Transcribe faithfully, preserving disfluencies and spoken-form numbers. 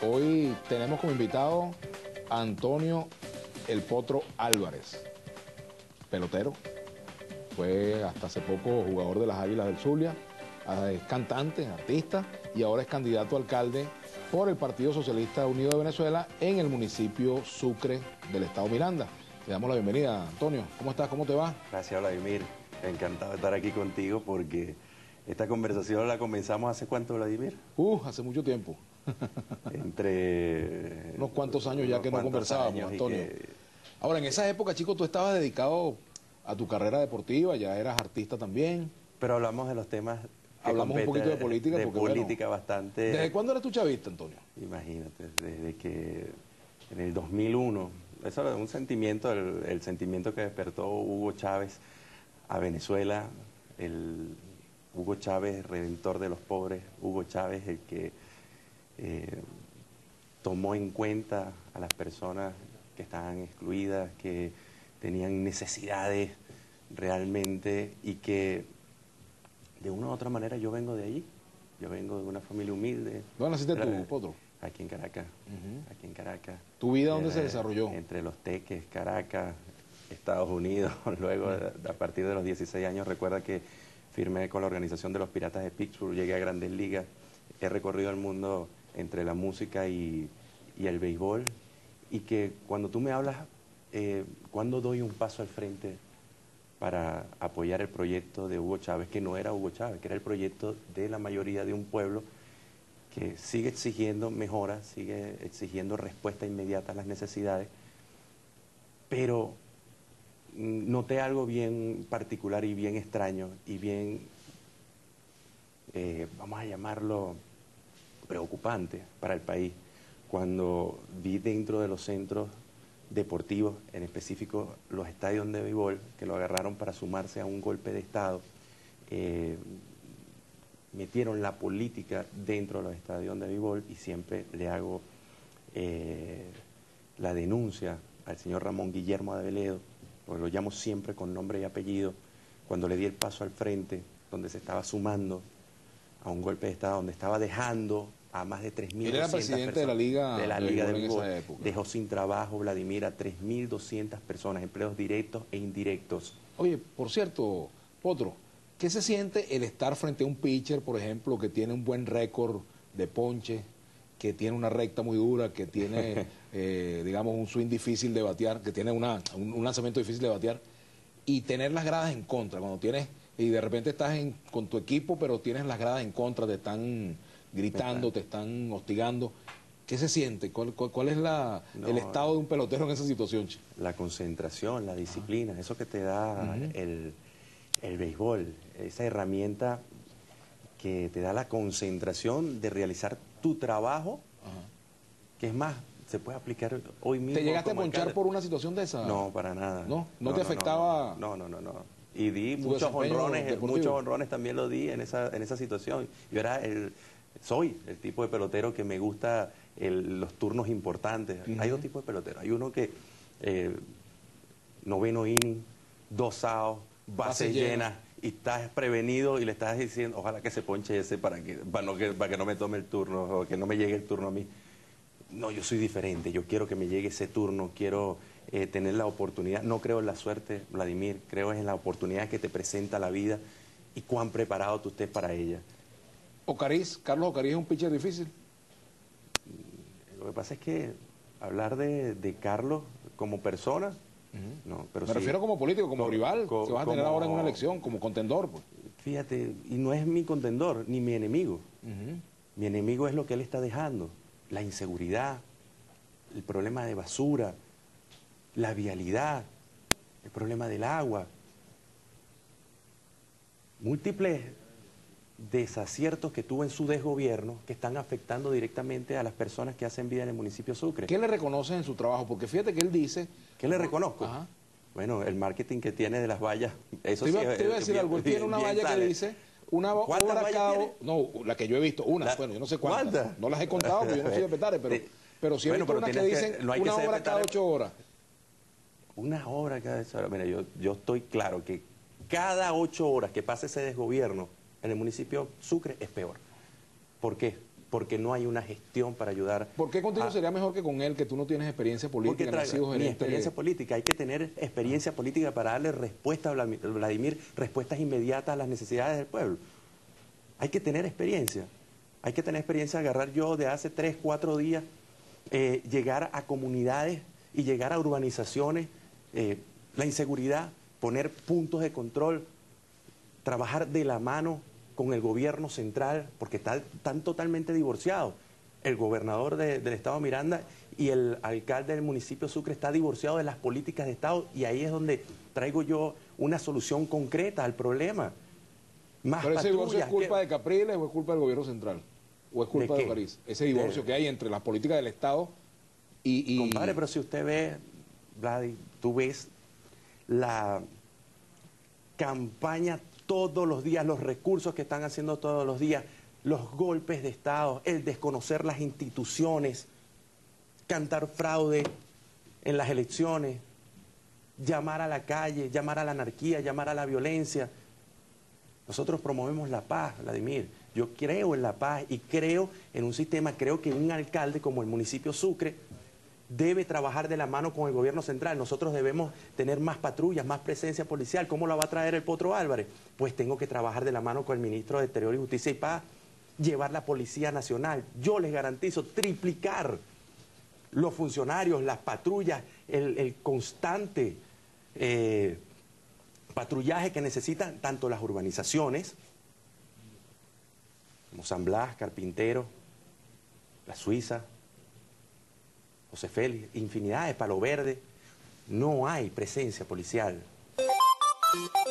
Hoy tenemos como invitado a Antonio El Potro Álvarez, pelotero. Fue hasta hace poco jugador de las Águilas del Zulia, es cantante, artista y ahora es candidato a alcalde por el Partido Socialista Unido de Venezuela en el municipio Sucre del estado Miranda. Le damos la bienvenida, Antonio. ¿Cómo estás? ¿Cómo te va? Gracias, Vladimir. Encantado de estar aquí contigo porque esta conversación la comenzamos ¿hace cuánto, Vladimir? Uh, hace mucho tiempo. Entre... Unos cuantos años ya que no conversábamos, Antonio. Que... Ahora, en esa época, chico, tú estabas dedicado a tu carrera deportiva, ya eras artista también. Pero hablamos de los temas... Hablamos un poquito de política. De porque, política bueno, bastante... ¿Desde cuándo eres tú chavista, Antonio? Imagínate, desde que en el dos mil uno, eso era un sentimiento, el, el sentimiento que despertó Hugo Chávez a Venezuela, el Hugo Chávez, redentor de los pobres, Hugo Chávez, el que eh, tomó en cuenta a las personas que estaban excluidas, que tenían necesidades realmente y que de una u otra manera yo vengo de allí. Yo vengo de una familia humilde. ¿Dónde naciste tú, Potro? Aquí en Caracas, uh-huh. aquí en Caracas. ¿Tu vida dónde eh, se desarrolló? Entre Los Teques, Caracas, Estados Unidos. Luego, uh-huh. a partir de los dieciséis años, recuerda que firmé con la organización de los Piratas de Pittsburgh, llegué a Grandes Ligas. He recorrido el mundo entre la música y, y el béisbol. Y que cuando tú me hablas, eh, cuando doy un paso al frente para apoyar el proyecto de Hugo Chávez, que no era Hugo Chávez, que era el proyecto de la mayoría de un pueblo que sigue exigiendo mejoras, sigue exigiendo respuesta inmediata a las necesidades, pero noté algo bien particular y bien extraño y bien, eh, vamos a llamarlo, preocupante para el país, cuando vi dentro de los centros deportivos, en específico los estadios de béisbol, que lo agarraron para sumarse a un golpe de Estado, eh, metieron la política dentro de los estadios de béisbol y siempre le hago eh, la denuncia al señor Ramón Guillermo de Aveledo, porque lo llamo siempre con nombre y apellido, cuando le di el paso al frente, donde se estaba sumando a un golpe de Estado, donde estaba dejando a más de tres mil doscientas personas. Él era presidente de la Liga de la Liga de Béisbol en esa época. Dejó sin trabajo, Vladimir, a tres mil doscientas personas, empleos directos e indirectos. Oye, por cierto, Potro, ¿qué se siente el estar frente a un pitcher, por ejemplo, que tiene un buen récord de ponche, que tiene una recta muy dura, que tiene, eh, digamos, un swing difícil de batear, que tiene una, un, un lanzamiento difícil de batear, y tener las gradas en contra, cuando tienes, y de repente estás en, con tu equipo, pero tienes las gradas en contra, te están gritando, te están hostigando? ¿Qué se siente? ¿Cuál, cuál, cuál es la, no, el estado de un pelotero en esa situación, chico? La concentración, la disciplina, eso que te da uh-huh. el, el béisbol, esa herramienta que te da la concentración de realizar tu trabajo, uh-huh. que es más, se puede aplicar hoy mismo. ¿Te llegaste a ponchar por una situación de esa? No, para nada. ¿No? ¿No, no te no, afectaba? No, no, no, no. no. Y di muchos honrones, muchos honrones también lo di en esa, en esa situación. Yo era el, soy el tipo de pelotero que me gusta el, los turnos importantes. Uh-huh. Hay dos tipos de peloteros. Hay uno que eh, noveno inning, dos outs, base, base llena, llena, y estás prevenido y le estás diciendo, ojalá que se ponche ese para que, para, no, que, para que no me tome el turno o que no me llegue el turno a mí. No, yo soy diferente, yo quiero que me llegue ese turno, quiero eh, tener la oportunidad. No creo en la suerte, Vladimir, creo en la oportunidad que te presenta la vida y cuán preparado tú estés para ella. Ocariz, Carlos Ocariz es un pitcher difícil. Lo que pasa es que hablar de, de Carlos como persona, uh-huh. no, pero me sí, refiero como político, como, como rival, co que vas a tener como, ahora en una elección, como contendor. Pues. Fíjate, y no es mi contendor, ni mi enemigo. Uh-huh. Mi enemigo es lo que él está dejando. La inseguridad, el problema de basura, la vialidad, el problema del agua. Múltiples desaciertos que tuvo en su desgobierno que están afectando directamente a las personas que hacen vida en el municipio Sucre. ¿Qué le reconoces en su trabajo? Porque fíjate que él dice... ¿Qué le reconozco? Ajá. Bueno, el marketing que tiene de las vallas, eso te iba, sí. Te iba a decir bien, algo, él tiene una valla sale. que dice... Una obra cada... No, la que yo he visto, una, la, bueno, yo no sé cuántas. ¿Cuántas? No las he contado, porque yo no soy de Petare, pero, pero sí he bueno, visto unas que, que dicen no hay una que obra cada ocho horas. Una obra cada ocho horas. Mira, yo, yo estoy claro que cada ocho horas que pase ese desgobierno en el municipio Sucre es peor. ¿Por qué? porque no hay una gestión para ayudar. ¿Por qué contigo a... sería mejor que con él, que tú no tienes experiencia política? Porque No mi experiencia de... política, hay que tener experiencia ah. política para darle respuesta a Vladimir, respuestas inmediatas a las necesidades del pueblo. Hay que tener experiencia, hay que tener experiencia de agarrar yo de hace tres, cuatro días, eh, llegar a comunidades y llegar a urbanizaciones, eh, la inseguridad, poner puntos de control, trabajar de la mano con el gobierno central, porque está, están totalmente divorciados. El gobernador de, del estado Miranda y el alcalde del municipio Sucre está divorciado de las políticas de estado, y ahí es donde traigo yo una solución concreta al problema. Más ¿Pero ese divorcio es culpa que... de Capriles o es culpa del gobierno central? ¿O es culpa de, de Ocariz? Ese divorcio de... que hay entre las políticas del estado y... y... Compadre, pero si usted ve, Vladi, tú ves la campaña todos los días, los recursos que están haciendo todos los días, los golpes de Estado, el desconocer las instituciones, cantar fraude en las elecciones, llamar a la calle, llamar a la anarquía, llamar a la violencia. Nosotros promovemos la paz, Vladimir. Yo creo en la paz y creo en un sistema, creo que un alcalde como el municipio Sucre debe trabajar de la mano con el gobierno central. Nosotros debemos tener más patrullas, más presencia policial. ¿Cómo la va a traer el Potro Álvarez? Pues tengo que trabajar de la mano con el ministro de Interior y Justicia y Paz, llevar la Policía Nacional. Yo les garantizo triplicar los funcionarios, las patrullas, el, el constante eh, patrullaje que necesitan tanto las urbanizaciones, como San Blas, Carpintero, La Suiza, José Félix, infinidad de Palo Verde. No hay presencia policial.